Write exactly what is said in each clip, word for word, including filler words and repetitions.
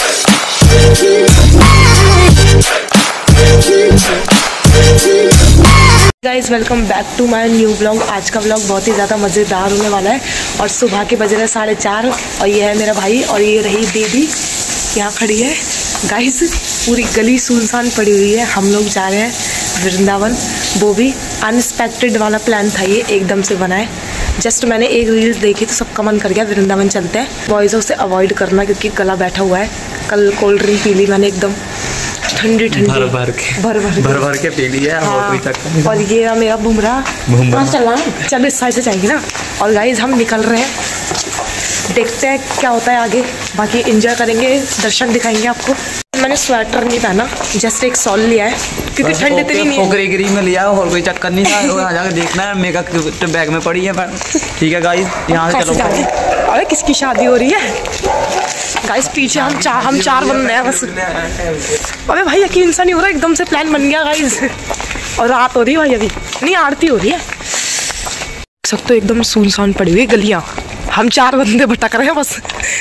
Guys welcome back to my new blog. आज का blog बहुत ही ज़्यादा मज़ेदार होने वाला है और सुबह के बज रहे साढ़े चार और ये है मेरा भाई और ये रही दीदी यहाँ खड़ी है। गाइज पूरी गली सुनसान पड़ी हुई है। हम लोग जा रहे हैं वृंदावन। वो भी अनएक्सपेक्टेड वाला प्लान था, ये एकदम से बना है। जस्ट मैंने एक रील्स देखी तो सबका मन कर गया वृंदावन चलते हैं। बॉयज़ों से अवॉइड करना क्योंकि गला बैठा हुआ है। कल कोल्ड ड्रिंक पी ली मैंने एकदम ठंडी ठंडी भर भर के भर भर भर भर के पी ली है। हाँ। और कोई और ये है मेरा बुमरा चला चलो इस साइड से जाएंगे ना। और गाइज हम निकल रहे हैं, देखते हैं क्या होता है आगे। बाकी एंजॉय करेंगे, दर्शन दिखाएंगे आपको। मैंने स्वेटर नहीं पहना, जस्ट एक सॉल लिया है क्योंकि ठंड इतनी नहीं है। गिरी में लिया और कोई चक्कर नहीं था। वहाँ जाकर देखना है, मेकअप बैग में पड़ी है। ठीक है गाइज, यहाँ से चलो। अरे किसकी शादी हो रही है गाइस? पीछे हम चार हम चार बंदे हैं बस। अबे भाई यकीन सा नहीं हो रहा, एकदम से प्लान बन गया गाइस। और रात हो रही है भाई, अभी नहीं आरती हो रही है। सब तो एकदम सुनसान पड़ी हुई गलियां, हम चार बंदे भटक रहे हैं बस।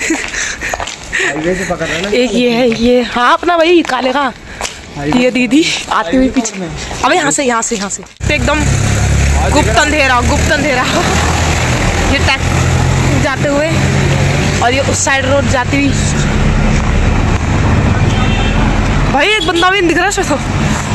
एक ये है, ये हाँ अपना भाई काले का, ये दीदी आती हुई पीछे। अबे यहाँ से यहाँ से यहाँ से तो एकदम गुप्त अंधेरा गुप्त अंधेरा। ये टैक जाते हुए और ये उस साइड रोड जाती हुई। भाई एक बंदा भी नहीं दिख रहा है इसमें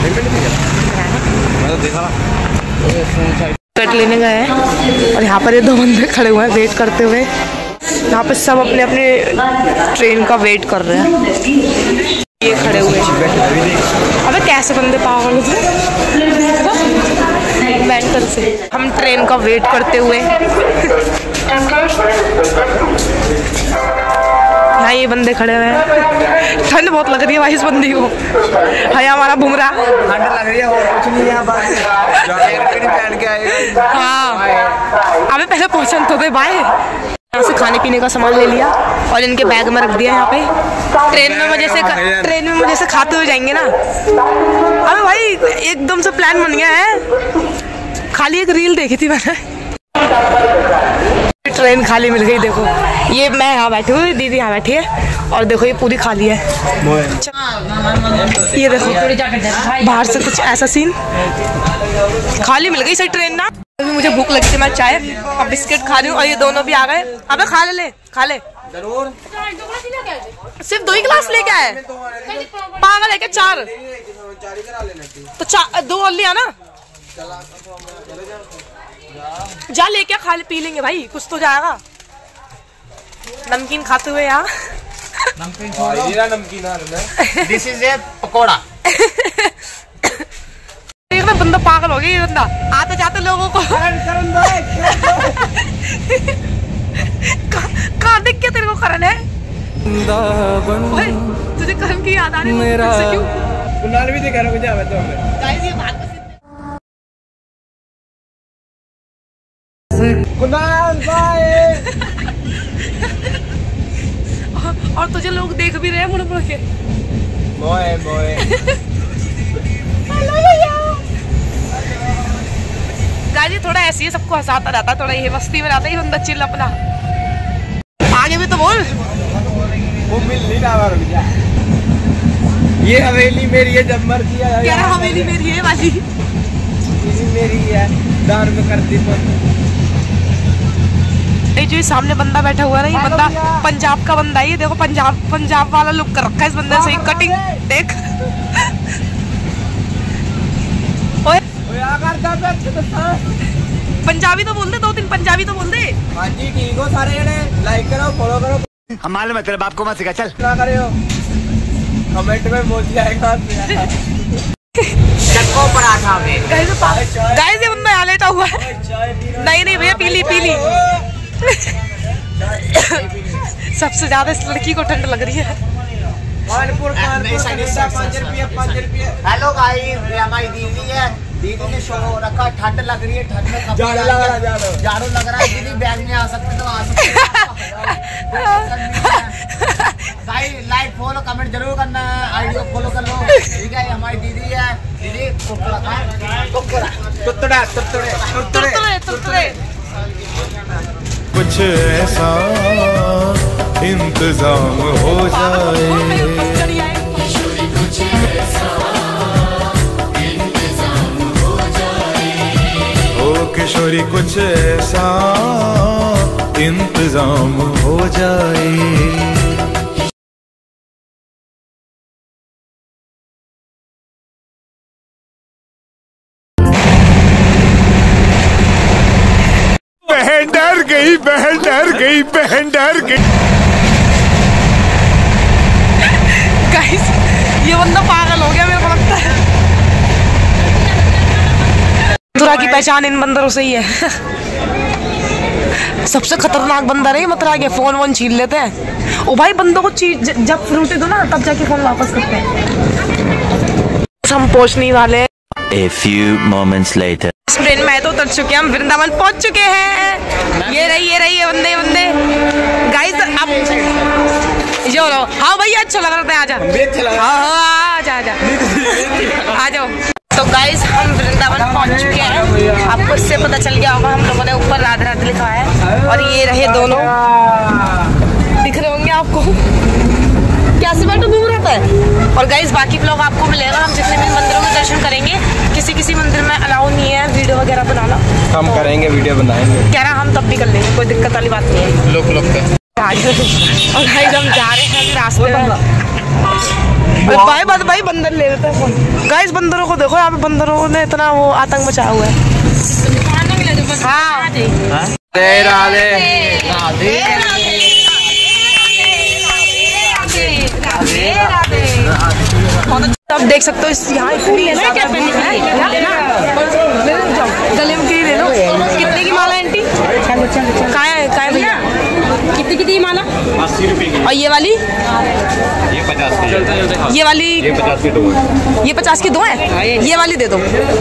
तो। कट लेने गए हैं और यहाँ पर ये दो बंदे खड़े हुए हैं वेट करते हुए। यहाँ पर सब अपने अपने ट्रेन का वेट कर रहे हैं। ये खड़े हुए हैं। अबे कैसे बंदे पागल मेंटल से। हम ट्रेन का वेट करते हुए यहाँ ये बंदे खड़े हुए हैं। ठंड बहुत लग रही है भाई इस बंदी को। है हमारा बुमरा, ठंड लग रही है और कुछ नहीं है बस जैकेट पहन के आएगा। हाँ अबे पहले पहुँचन तो दे भाई। यहाँ से खाने पीने का सामान ले लिया और इनके बैग में रख दिया यहाँ पे। ट्रेन में मजे से ट्रेन में मजे से खाते हुए जाएंगे ना। अबे भाई एकदम से प्लान बन गया है। खाली एक रील देखी थी मैंने, ट्रेन खाली मिल गई। देखो ये मैं यहाँ बैठी हुई, दीदी यहाँ बैठी है और देखो ये पूरी खाली है। ये देखो बाहर से कुछ ऐसा सीन, खाली मिल गई सही ट्रेन ना। अभी मुझे भूख लगी थी, मैं चाय और बिस्किट खा रही हूँ और ये दोनों भी आ गए। अबे खा ले ले खा ले जरूर। सिर्फ दो ही गिलास लेके आए, पागल है क्या? चार तो चार दो और लिया ना। जा लेके खा ले, पी लेंगे भाई, कुछ तो जाएगा। नमकीन खाते हुए यहाँ नमकीन नमकीन दिस इज ए पकोड़ा। देखना बंदा पागल हो गया ये बंदा, आते जाते लोगों को कहाँ दिख के तेरे को करण है? तुझे करण की याद आ रही है क्यों? कुणाल भी दिखा रहा मुझे। आवे तो गाइस ये बात कुणाल बाय। और तुझे लोग देख भी रहे हैं मुड़ मुड़ के। मोए मोए गाजी थोड़ा ऐसी है, सबको हंसाता रहता, थोड़ा ये मस्ती में रहता है बंदा चिल अपना। आगे भी तो बोल। वो मिल नहीं रहा। ये हवेली मेरी है, जब मर्जी है। क्या रहा हवेली मेरी है वाली? मेरी है, दान में करती तो। ये जो सामने बंदा बैठा हुआ है ना, ये बंदा पंजाब का बंदा है। ये देखो पंजाब पंजाब वाला लुक कर रखा है इस बंदे से। कटिंग देख। ओए पंजाबी तो बोल दे, दो तीन पंजाबी तो बोल दे। हाँ जी ठीक हो सारे जने, लाइक करो फॉलो करो। हमारे मतलब बाप को मत सिखा, चल ना करो कमेंट में बोल जाएगा। चक्को पराठा में गाइस ये बंदा यहाँ लेटा हुआ है। नहीं नहीं भैया पीली पीली। सबसे ज्यादा इस लड़की को ठंड लग रही है। हेलो गाइस, हमारी दीदी है। दीदी ने शो रखा, ठंड लग रही है, ठंड में कपड़े जाड़ू लग रहा है, जाड़ू लग रहा है। दीदी बैग में आ सकते तो आ सकते। गाइस लाइक फॉलो कमेंट जरूर करना है, आईडी को फॉलो कर लो। ठीक है, हमारी दीदी है। दीदी तुतड़ा तुतड़ा तुतड़े तुतड़े कुछ ऐसा इंतजाम हो जाए। गोरी कुछ ऐसा इंतजाम हो जाए। बहन डर गई, बहन डर गई, बहन डर गई। गाइस ये बंदा पागल हो गया मेरे को लगता है। मथुरा की पहचान इन बंदरों से ही है। सबसे खतरनाक बंदर है मथुरा के, फोन वोन छीन लेते हैं। ओ भाई बंदों को चीज जब फ्रूटी दो ना तब जाके फोन वापस करते हैं। हम पहुंचने वाले A few moments later. Train में तो उतर चुके हैं, हम वृंदावन पहुंच चुके हैं। ये रही ये रही ये बंदे बंदे गाइस। अब जो लो हाँ भैया अच्छा लग रहा था, आजा हाँ आजा आजा आ जाओ। तो गाइस हम वृंदावन पहुंच चुके हैं। आपको इससे पता चल गया होगा, हम लोगों ने ऊपर राधे राधे लिखा है और ये रहे दोनों, दिख रहे होंगे आपको। क्या से बैठो दूर रहता है। और गाइस बाकी ब्लॉग आपको मिलेगा, हम जितने भी मंदिरों के दर्शन करेंगे। किसी किसी मंदिर में अलाउ नहीं है वीडियो वगैरह बनाना, हम तो करेंगे वीडियो बनाएंगे कह रहा हम तब भी कर लेंगे, कोई दिक्कत वाली बात नहीं है। लोग लोग और गाइस हम जा रहे हैं रास्ते में। भाई बात भाई बंदर ले लेते हैं फोन। गाइस बंदरों को देखो, यहाँ पे बंदरों ने इतना वो आतंक मचाया हुआ है। हाँ राधे राधे अब देख सकते हो यहाँ इतनी गले में की ले लो। कितने की माला आंटी? कहाँ है कहाँ है भैया? कितनी कितनी माला? अस्सी रुपए की। और ये वाली? ये पचास की। ये वाली? ये पचास की दो है। ये पचास की दो है? ये वाली दे दो।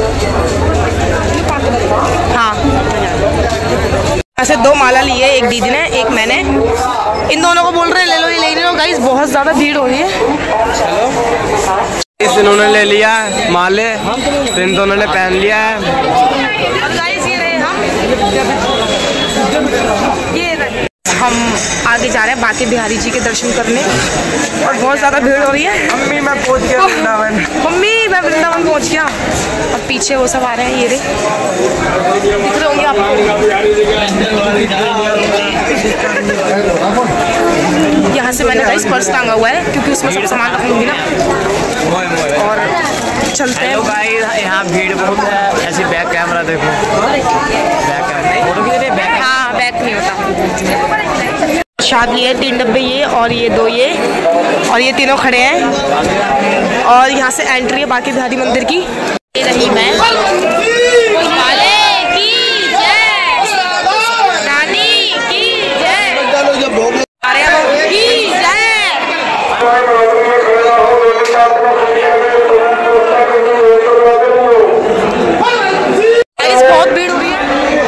हाँ ऐसे दो माला ली है, एक दीदी ने एक मैंने। इन दोनों को बोल रहे हैं ले लो ये ले लो। गाइस बहुत ज्यादा भीड़ हो रही है। इस इन्होंने ले लिया माले, तो इन दोनों ने पहन लिया है। और गाइस ये रहे हम ये रहे हम आगे जा रहे हैं बांके बिहारी जी के दर्शन करने और बहुत ज़्यादा भीड़ हो रही है। मम्मी मैं पहुंच गया वृंदावन। मम्मी मैं वृंदावन पहुंच गया। और पीछे वो सब आ रहे हैं, ये रे दिख रहे होंगे आपको। यहाँ से मैंने गाइस पर्स टांगा हुआ है क्योंकि उसमें सब सामान रख लूँगी ना। और चलते हैं गाइस, यहाँ भीड़ बहुत है। ऐसे बैक कैमरा देखो, बैक कैमरा फोटो खींच रहे हैं, बैक हाँ बैक नहीं होता। शादी है तीन डब्बे ये और ये दो ये और ये तीनों खड़े हैं। और यहाँ से एंट्री है बांके बिहारी मंदिर की। ये रही मैं बहुत भीड़ हो रही है।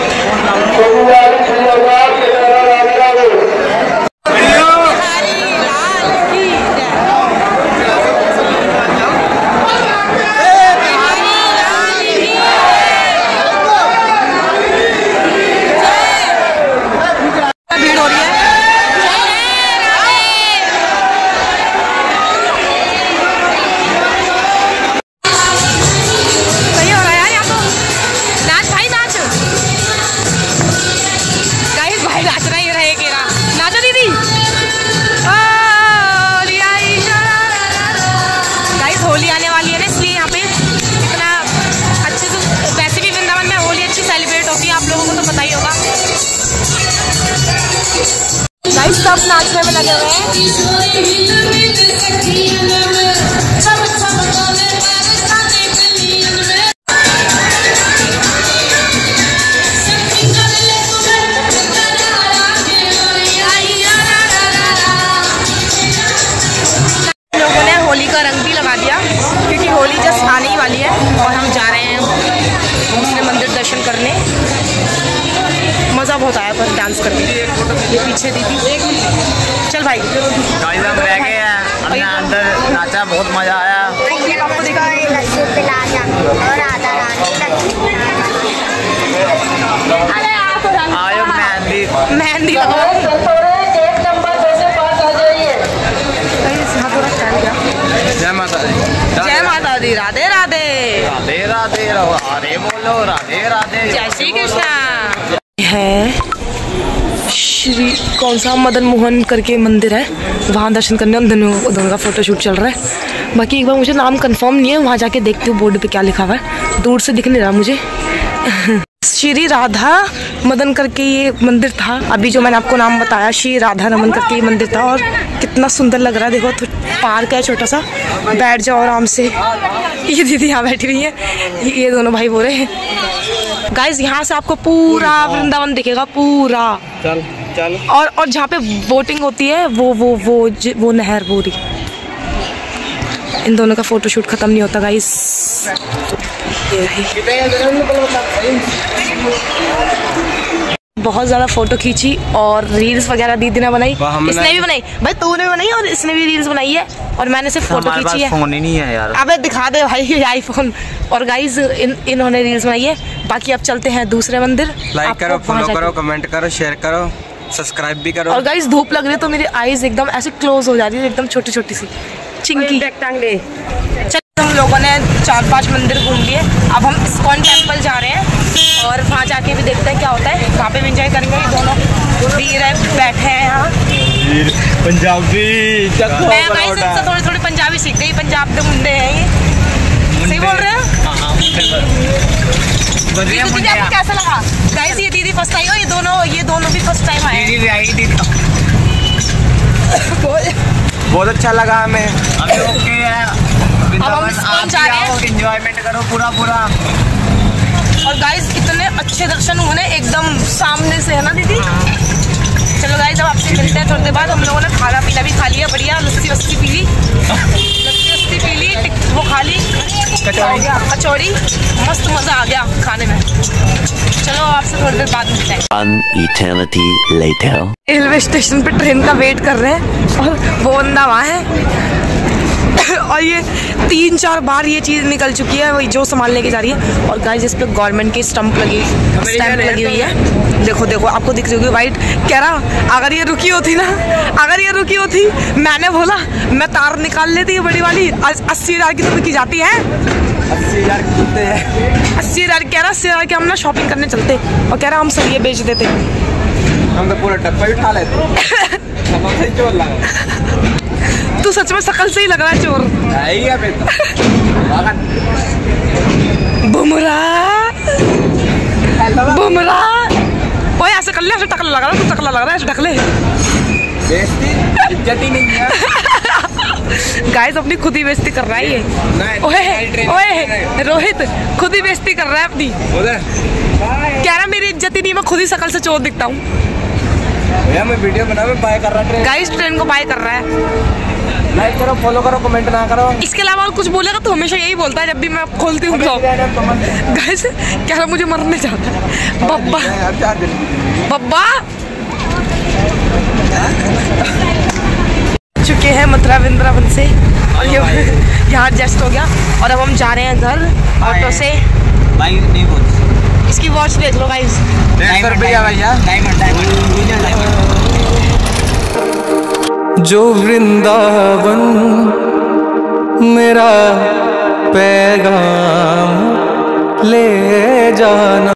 सब नाचने में लगे हुए हैं। लोगों ने होली का रंग भी लगा दिया क्योंकि होली जस्ट आने ही वाली है और हम जा रहे हैं दूसरे मंदिर दर्शन करने। मज़ा बहुत आया पर डांस करके। ये पीछे दीदी चल भाई गाइस हम रह गए हैं, हमने अंदर नाचा, बहुत मजा आया। आपको देखा आयो मेहंदी मेहंदी लगाओ। जय माता दी। जय माता दी। राधे राधे राधे राधे राधे बोलो, राधे राधे। जय श्री कृष्णा। है श्री कौन सा मदन मोहन करके मंदिर है, वहाँ दर्शन करने उन दोनों दोनों का फोटोशूट चल रहा है। बाकी एक बार मुझे नाम कंफर्म नहीं है, वहाँ जाके देखती हूँ बोर्ड पे क्या लिखा हुआ है, दूर से दिख नहीं रहा मुझे। श्री राधा मदन करके ये मंदिर था, अभी जो मैंने आपको नाम बताया श्री राधा रमन करके ये मंदिर था। और कितना सुंदर लग रहा है, देखो तो पार्क है छोटा सा, बैठ जाओ आराम से। ये दीदी यहाँ बैठी हुई है, ये दोनों भाई बोल रहे हैं। गाइज यहाँ से आपको पूरा वृंदावन दिखेगा पूरा। चल चल। और और जहाँ पे बोटिंग होती है वो वो वो वो, वो नहर पूरी। इन दोनों का फोटोशूट खत्म नहीं होता गाइस। बहुत ज़्यादा फोटो खींची और रील्स वगैरह दीदी ने बनाई, इसने भी बनाई भाई, तूने भी बनाई और इसने भी रील्स बनाई है और मैंने सिर्फ फोटो खींची है। फोन ही नहीं है यार। अबे दिखा दे भाई आईफोन। और गाइस इन इन्होंने रील्स बनाई है। बाकी अब चलते हैं दूसरे मंदिर। लाइक करो, फॉलो करो, कमेंट करो, शेयर करो, सब्सक्राइब भी करो। और गाइस धूप लग रही है तो मेरी आईज एकदम ऐसे क्लोज हो जा रही है, एकदम छोटी छोटी सी चिंकी। चल हम लोगों ने चार पांच मंदिर घूम लिए, अब हम इस्कॉन टेम्पल जा रहे हैं और वहाँ जाके भी देखते हैं क्या होता है। वहाँ पे भी एंजॉय करेंगे। दोनों वीर है बैठे हैं यहाँ। पंजाबी मैं गाइस इनसे थोड़ी थोड़ी पंजाबी सीख गई, पंजाब के मुंडे हैं ये। सही बोल रहे हैं? दीदी आपको कैसा लगा? गाइस ये दीदी फर्स्ट टाइम, ये दोनों ये दोनों भी फर्स्ट टाइम आए। बहुत अच्छा लगा हमें। अभी ओके है। अब हम इस्कॉन जा रहे हैं, एंजॉयमेंट करो पूरा पूरा। और गाइस इतने अच्छे दर्शन हुए ना एकदम सामने से, है ना दीदी? चलो गाइस अब आपसे मिलते हैं थोड़ी देर बाद। हम लोगों ने खाना पीना भी खा लिया, बढ़िया लस्सी वस्सी पी ली, लस्सी वस्सी पी ली, वो खा ली कचौड़ी कचौड़ी मस्त मजा आ गया खाने में। चलो आपसे थोड़ी देर बाद मिलते हैं। An eternity later. Railway station पे ट्रेन का वेट कर रहे हैं और वो बंदा वहाँ है और ये तीन चार बार ये चीज़ निकल चुकी है, वही जो सामान लेके जा रही है। और गाइस इस पे गवर्नमेंट की स्टंप लगी स्टैंप लगी हुई है, देखो देखो आपको दिख रही होगी वाइट। कह रहा अगर ये रुकी होती ना, अगर ये रुकी होती मैंने बोला मैं तार निकाल लेती है बड़ी वाली, अस्सी हज़ार की तो बिकी जाती है। अस्सी हजार की अस्सी हज़ार कह रहा, अस्सी हज़ार के हम ना शॉपिंग करने चलते और कह रहा हम सब ये बेच देते। हम तो पूरा डब्बा ही उठा लेते। चोर लगा। तू सच में शकल से ही लग रहा है चोर। बुमराह बुमराह। ओए ऐसे कर ले, ऐसे टकला लग रहा है, तू टकला लग रहा है, ऐसे ढकले। इज्जत ही नहीं है। गाइस अपनी खुद ही बेइज्जती कर रहा है ये। ओए ओए रोहित खुद ही बेइज्जती कर रहा है अपनी। कह रहा मेरी इज्जत ही नहीं, मैं खुद ही शकल से चोर दिखता हूँ। मैं वीडियो बना, मैं बाय कर रहा ट्रेन। गाइस ट्रेन को बाय कर रहा है। लाइक करो, फॉलो करो, कमेंट ना करो। इसके अलावा और कुछ बोलेगा तो हमेशा यही बोलता है जब भी मैं खोलती हूँ ब्लॉग। गाइस क्या रहा मुझे मरने जाता है बब्बा बब्बा। चुके हैं मथुरा वृंदावन से और ये यहाँ एडजस्ट हो गया और अब हम जा रहे हैं घर ऑटो से। भाई नहीं बोल, इसकी वॉच देख लो गाइस, डेढ़ सौ रुपया भैया। Diamond diamond. जो वृंदावन मेरा पैगाम ले जाना।